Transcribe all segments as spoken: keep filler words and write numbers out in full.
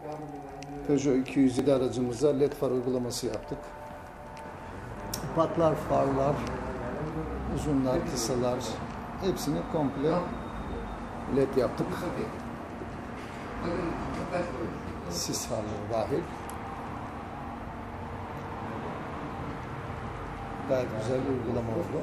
Peugeot iki yüz yedi aracımıza led far uygulaması yaptık. Patlar, farlar, uzunlar, kısalar hepsini komple led yaptık. Sis farları dahil. Gayet güzel bir uygulama oldu.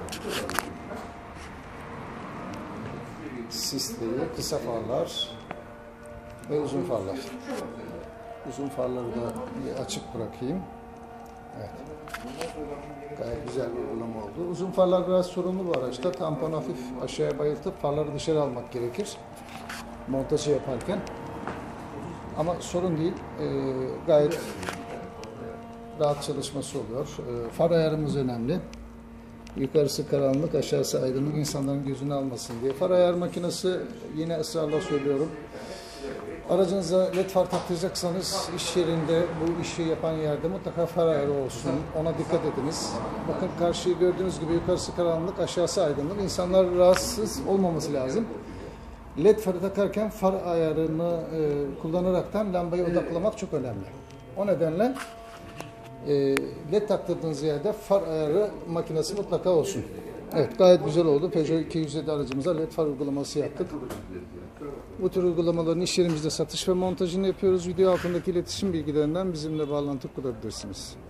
Sisli, kısa farlar ve uzun farlar. Uzun farları da bir açık bırakayım. Evet. Gayet güzel bir uygulama oldu. Uzun farlar biraz sorunlu bu araçta. Tampon hafif aşağıya bayıltıp farları dışarı almak gerekir montajı yaparken. Ama sorun değil. Ee, gayet rahat çalışması oluyor. Ee, far ayarımız önemli. Yukarısı karanlık, aşağısı aydınlık, insanların gözünü almasın diye. Far ayar makinesi, yine ısrarla söylüyorum. Aracınıza led far taktıracaksanız iş yerinde, bu işi yapan yerde mutlaka far ayarı olsun. Ona dikkat ediniz. Bakın karşıyı gördüğünüz gibi yukarısı karanlık, aşağısı aydınlık. İnsanlar rahatsız olmaması lazım. Led farı takarken far ayarını e, kullanaraktan lambayı odaklamak çok önemli. O nedenle e, led taktırdığınız yerde far ayarı makinesi mutlaka olsun. Evet, gayet güzel oldu. Peugeot iki yüz yedi aracımıza led far uygulaması yaptık. Bu tür uygulamaların iş yerimizde satış ve montajını yapıyoruz. Video altındaki iletişim bilgilerinden bizimle bağlantı kurabilirsiniz.